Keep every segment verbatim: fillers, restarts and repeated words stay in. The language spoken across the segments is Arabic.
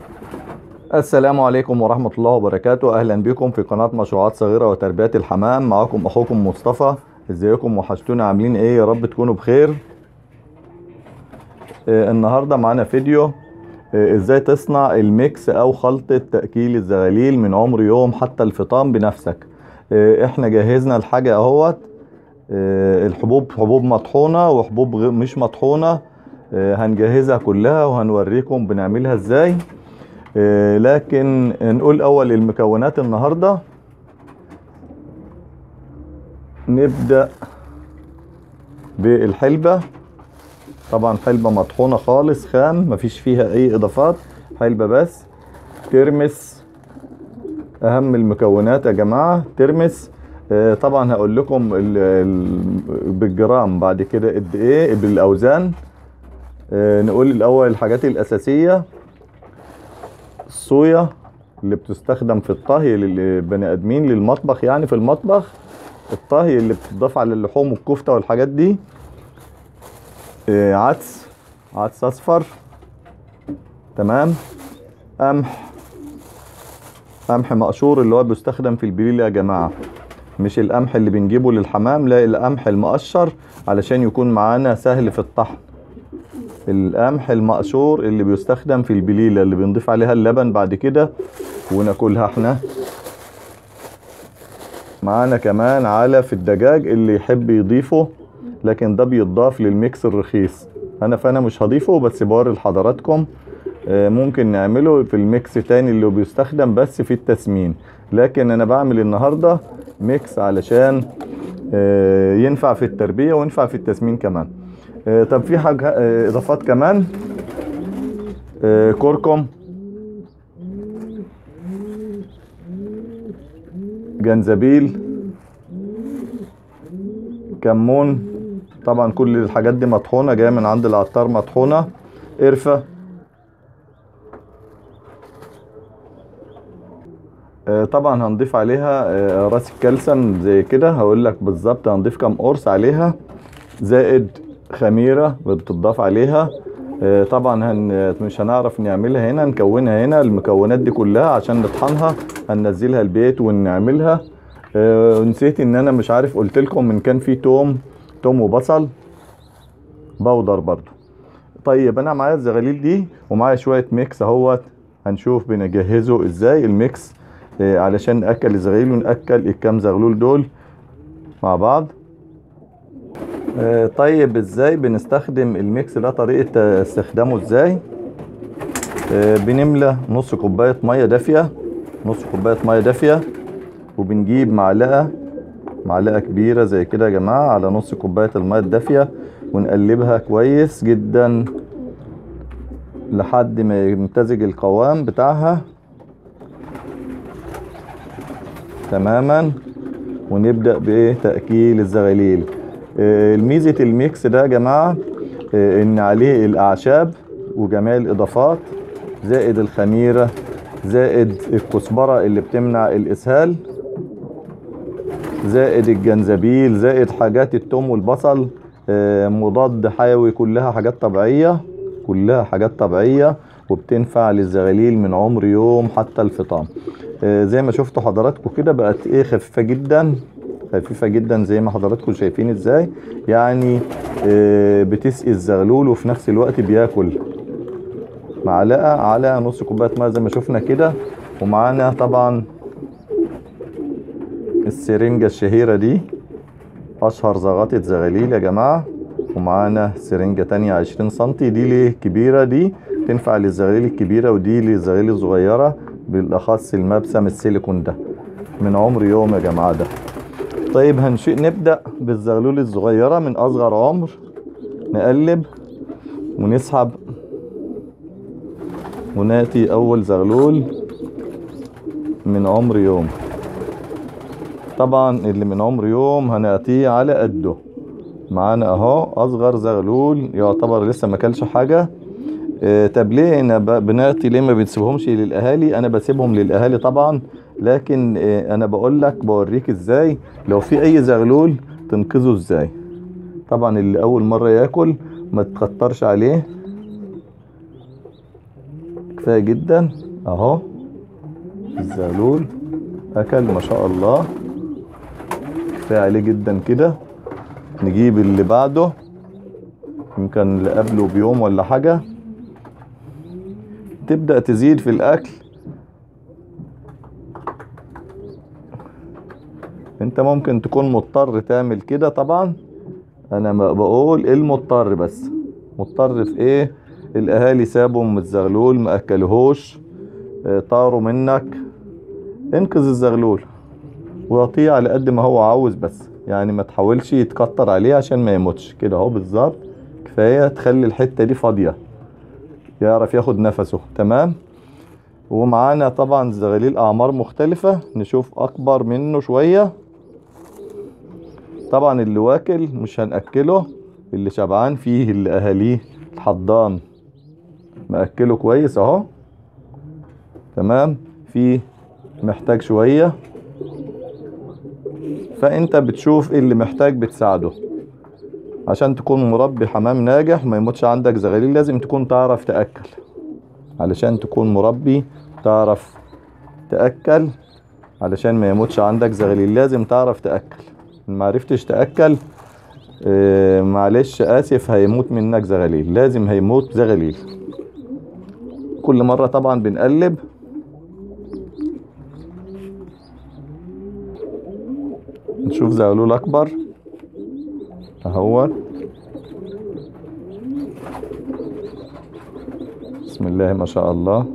السلام عليكم ورحمة الله وبركاته. أهلا بكم في قناة مشروعات صغيرة وتربية الحمام. معكم أخوكم مصطفى. ازيكم وحشتونا، عاملين ايه؟ يا رب تكونوا بخير. آه النهاردة معانا فيديو آه ازاي تصنع الميكس او خلطة تأكيل الزغاليل من عمر يوم حتى الفطام بنفسك. آه احنا جهزنا الحاجة اهوت. آه الحبوب حبوب مطحونة وحبوب غير مش مطحونة. آه هنجهزها كلها وهنوريكم بنعملها ازاي. آه لكن نقول اول المكونات النهاردة. نبدأ بالحلبة. طبعا حلبة مطحونة خالص خام، مفيش فيها اي اضافات، حلبة بس. ترمس اهم المكونات يا جماعة، ترمس. آه طبعا هقول لكم ال ال بالجرام بعد كده قد ايه بالاوزان. آه نقول الاول الحاجات الاساسية. الصويا اللي بتستخدم في الطهي للبني ادمين للمطبخ، يعني في المطبخ الطهي اللي بتضاف على اللحوم والكفتة والحاجات دي. آه عدس عدس اصفر. تمام. قمح قمح مقشور اللي هو بيستخدم في البليل يا جماعة، مش القمح اللي بنجيبه للحمام، لا القمح المقشر علشان يكون معانا سهل في الطحن. القمح المقشور اللي بيستخدم في البليلة اللي بنضيف عليها اللبن بعد كده وناكلها احنا. معانا كمان علف الدجاج اللي يحب يضيفه، لكن ده بيضاف للميكس الرخيص. انا فانا مش هضيفه، بس بوري لحضراتكم. ممكن نعمله في الميكس تاني اللي بيستخدم بس في التسمين، لكن انا بعمل النهاردة ميكس علشان ينفع في التربية وينفع في التسمين كمان. طب في حاجة اضافات كمان. كركم، جنزبيل، كمون. طبعا كل الحاجات دي مطحونة، جاية من عند العطار مطحونة. قرفة. طبعا هنضيف عليها راس الكلسم زي كده، هقول لك بالظبط هنضيف كام قرص عليها، زائد خميرة بتضاف عليها. طبعا هن مش هنعرف نعملها هنا، نكونها هنا المكونات دي كلها عشان نطحنها. هننزلها البيت ونعملها. نسيت ان انا مش عارف قلت لكم ان كان في توم توم وبصل بودر برضو. طيب انا معايا الزغاليل دي ومعايا شوية ميكس اهوت. هنشوف بنجهزه ازاي الميكس علشان نأكل الزغاليل ونأكل الكام زغلول دول مع بعض. طيب ازاي بنستخدم الميكس ده؟ طريقة استخدامه ازاي؟ بنملى نص كوباية مية دافية نص كوباية مية دافية وبنجيب معلقة معلقة كبيرة زي كده يا جماعة على نص كوباية المية الدافية، ونقلبها كويس جدا لحد ما يمتزج القوام بتاعها تماما، ونبدأ بتأكيل الزغاليل. الميزة الميكس ده يا جماعة ان عليه الاعشاب وجميع الاضافات، زائد الخميرة، زائد الكزبرة اللي بتمنع الاسهال، زائد الجنزبيل، زائد حاجات التوم والبصل، مضاد حيوي، كلها حاجات طبيعية كلها حاجات طبيعية وبتنفع للزغاليل من عمر يوم حتى الفطام. زي ما شفتوا حضراتكم كده بقت ايه، خفيفة جدا خفيفة جدا زي ما حضراتكم شايفين ازاي. يعني بتسقي الزغلول وفي نفس الوقت بياكل. معلقة على نص كوباية ميه زي ما شفنا كده. ومعانا طبعا السرنجة الشهيرة دي، اشهر زغاطة زغاليل يا جماعة. ومعانا سرنجة تانية عشرين سنتي، دي ليه كبيرة، دي تنفع للزغاليل الكبيرة ودي للزغاليل الصغيرة، بالاخص المبسم السيليكون ده من عمر يوم يا جماعة ده. طيب هنشئ نبدأ بالزغلول الصغيرة من اصغر عمر. نقلب ونسحب وناتي اول زغلول من عمر يوم. طبعا اللي من عمر يوم هنأتيه على قده. معانا اهو اصغر زغلول يعتبر لسه ما كلش حاجة. اه طب ليه انا بناتي ليه ما بنسيبهمش للاهالي؟ انا بسيبهم للاهالي طبعا، لكن اه انا بقول لك بوريك ازاي لو في اي زغلول تنقذه ازاي. طبعا اللي اول مرة ياكل ما تكترش عليه، كفاية جدا اهو. الزغلول اكل ما شاء الله، كفاية عليه جدا كده. نجيب اللي بعده، يمكن اللي قبله بيوم ولا حاجة. تبدأ تزيد في الاكل. انت ممكن تكون مضطر تعمل كده طبعا، انا ما بقول المضطر، بس مضطر في ايه؟ الاهالي سابوا ام الزغلول ما اكلوهوش، اه طاروا منك. انقذ الزغلول واعطيه على قد ما هو عاوز، بس يعني ما تحاولش يتكتر عليه عشان ما يموتش. كده اهو بالظبط كفاية. تخلي الحتة دي فاضية يعرف ياخد نفسه. تمام. ومعانا طبعا زغاليل اعمار مختلفة، نشوف اكبر منه شوية. طبعا اللي واكل مش هنأكله، اللي شبعان فيه اللي اهاليه الحضان مأكله كويس اهو. تمام. فيه محتاج شوية، فانت بتشوف اللي محتاج بتساعده. عشان تكون مربي حمام ناجح ما يموتش عندك زغاليل لازم تكون تعرف تأكل. علشان تكون مربي تعرف تأكل، علشان ما يموتش عندك زغاليل لازم تعرف تأكل. ما عرفتش تأكل اه معلش آسف، هيموت منك زغاليل، لازم هيموت زغاليل. كل مرة طبعا بنقلب. نشوف زغلول اكبر اهو. بسم الله ما شاء الله.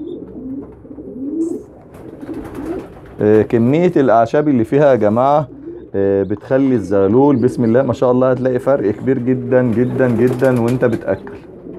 اه كمية الاعشاب اللي فيها يا جماعة اه بتخلي الزغلول بسم الله ما شاء الله هتلاقي فرق كبير جدا جدا جدا وانت بتأكل.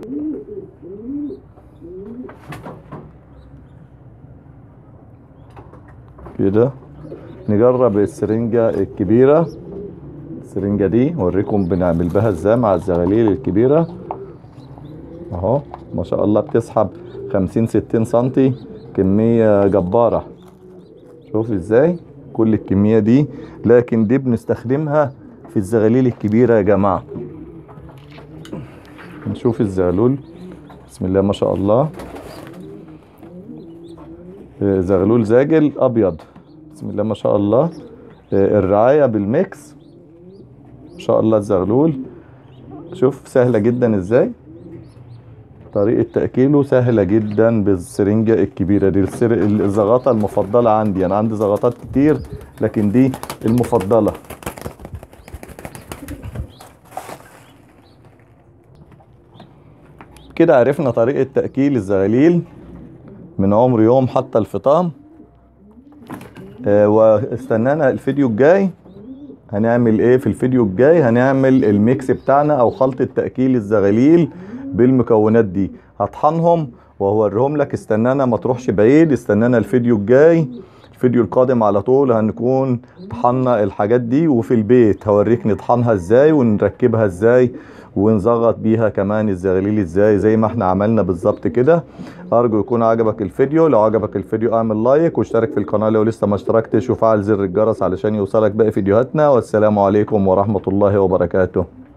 كده نجرب السرنجة الكبيرة. السرنجة دي اوريكم بنعمل بها ازاي مع الزغاليل الكبيرة اهو. ما شاء الله بتسحب خمسين ستين سنتي، كمية جبارة. شوف ازاي كل الكمية دي، لكن دي بنستخدمها في الزغاليل الكبيرة يا جماعة. نشوف الزغلول بسم الله ما شاء الله. زغلول زاجل ابيض بسم الله ما شاء الله. الرعاية بالميكس ما شاء الله. الزغلول شوف سهلة جدا ازاي، طريقة تأكيله سهلة جدا بالسرنجة الكبيرة دي. الزغطة المفضلة عندي، انا عندي زغطات كتير لكن دي المفضلة. كده عرفنا طريقة تأكيل الزغاليل من عمر يوم حتى الفطام. آه واستنانا الفيديو الجاي هنعمل ايه. في الفيديو الجاي هنعمل الميكس بتاعنا او خلطة تأكيل الزغاليل بالمكونات دي. هطحنهم وهوريهم لك. استنانا ما تروحش بعيد، استنانا الفيديو الجاي. الفيديو القادم على طول هنكون طحنا الحاجات دي، وفي البيت هوريك نطحنها ازاي ونركبها ازاي ونزغط بيها كمان الزغاليل ازاي زي ما احنا عملنا بالظبط كده. ارجو يكون عجبك الفيديو. لو عجبك الفيديو اعمل لايك واشترك في القناة لو لسه ما اشتركتش، وفعل زر الجرس علشان يوصلك باقي فيديوهاتنا. والسلام عليكم ورحمة الله وبركاته.